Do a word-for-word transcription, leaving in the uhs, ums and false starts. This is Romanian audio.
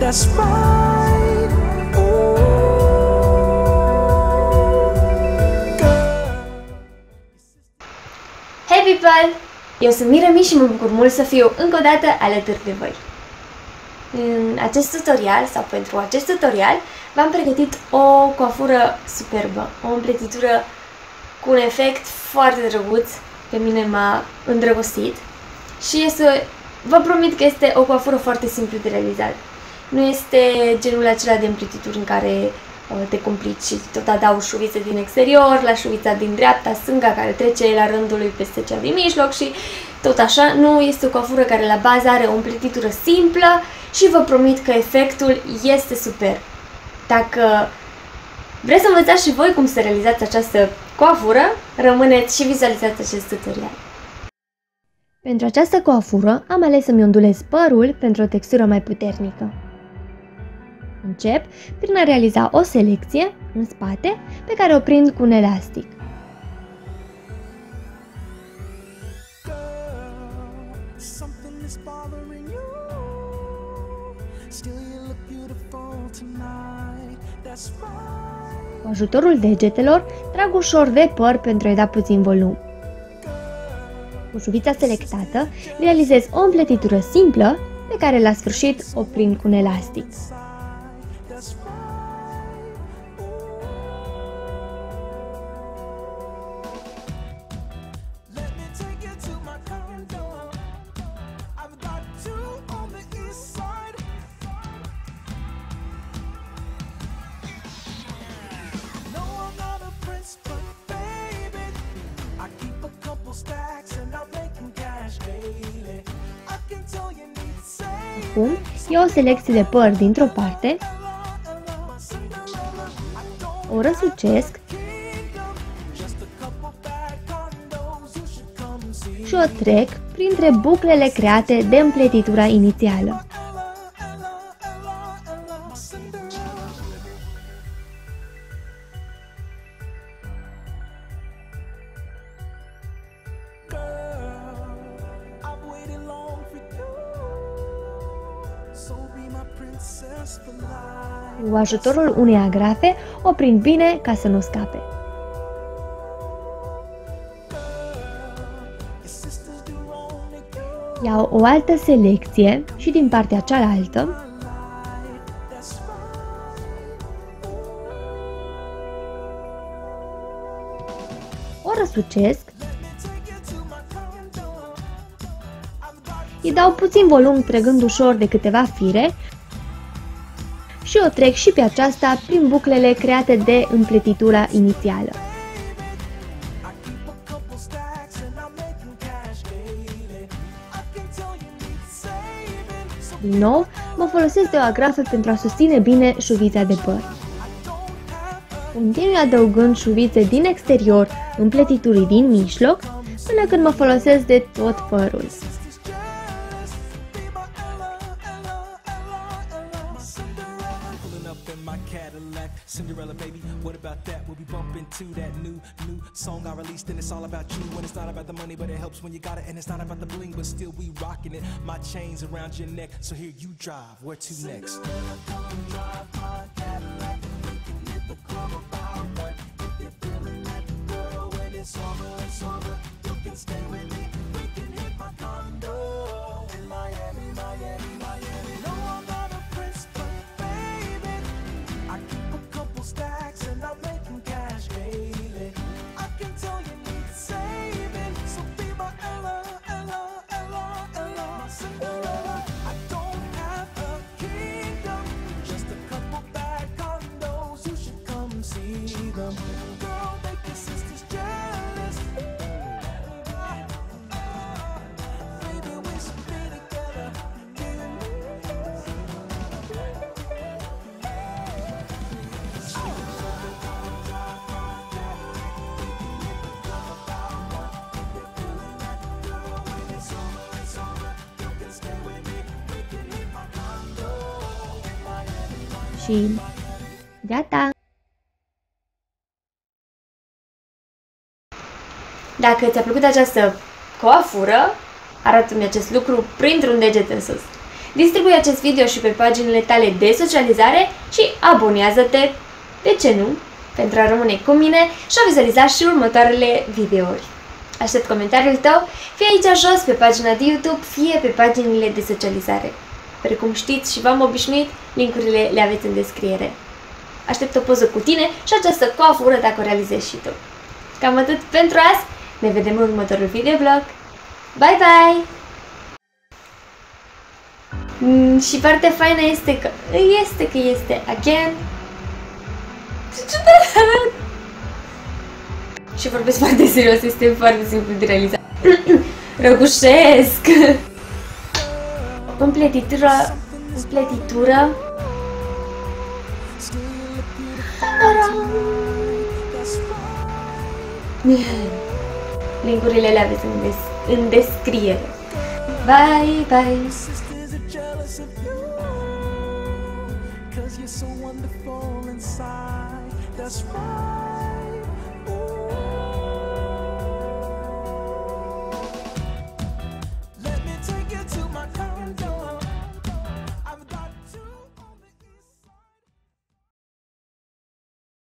that's right. Ooh, girl. Hey people! Eu sunt Mirami și mă bucur mult să fiu încă o dată alături de voi. În acest tutorial, sau pentru acest tutorial, v-am pregătit o coafură superbă, o împletitură cu un efect foarte drăguț, pe mine m-a îndrăgostit și este, vă promit că este o coafură foarte simplu de realizat. Nu este genul acela de împletituri în care uh, te complici și tot adaugi șuvițe din exterior la șuvița din dreapta, stânga, care trece la rândul lui peste cea din mijloc și tot așa. Nu, este o coafură care la bază are o împletitură simplă și vă promit că efectul este super. Dacă vreți să învățați și voi cum să realizați această coafură, rămâneți și vizualizați acest tutorial. Pentru această coafură am ales să-mi ondulez părul pentru o textură mai puternică. Încep prin a realiza o selecție în spate pe care o prind cu un elastic. Cu ajutorul degetelor trag ușor de păr pentru a-i da puțin volum. Cu șuvița selectată realizez o împletitură simplă pe care la sfârșit o prind cu un elastic. Acum iau o selecție de păr dintr-o parte, o răsucesc și o trec printre buclele create de împletitura inițială. Cu ajutorul unei agrafe o prind bine ca să nu scape. Iau o altă selecție și din partea cealaltă o răsucesc, îi dau puțin volum trăgând ușor de câteva fire și o trec și pe aceasta prin buclele create de împletitura inițială. Din nou, mă folosesc de o agrafă pentru a susține bine șuvița de păr. Continui adăugând șuvițe din exterior împletiturii din mijloc până când mă folosesc de tot părul. Cinderella baby, what about that? We'll be bumping to that new, new song I released and it's all about you. And it's not about the money, but it helps when you got it. And it's not about the bling, but still we rocking it. My chains around your neck, so here you drive. Where to next? Și gata! Dacă ți-a plăcut această coafură, arată-mi acest lucru printr-un deget în sus. Distribui acest video și pe paginile tale de socializare și abonează-te, de ce nu, pentru a rămâne cu mine și a vizualiza și următoarele videouri. Aștept comentariul tău, fie aici jos pe pagina de YouTube, fie pe paginile de socializare. Precum știți și v-am obișnuit, linkurile le aveți în descriere. Aștept o poză cu tine și această coafură dacă o realizezi și tu. Cam atât pentru azi, ne vedem în următorul videoblog. Bye, bye! Mm, și partea faină este că... Este că este again... Și vorbesc foarte serios, este foarte simplu de realizat. Răgușesc! Împletitură... Împletitură... Linkurile le aveți în, des în descriere. Bye, bye! Cause you're so wonderful inside. That's right.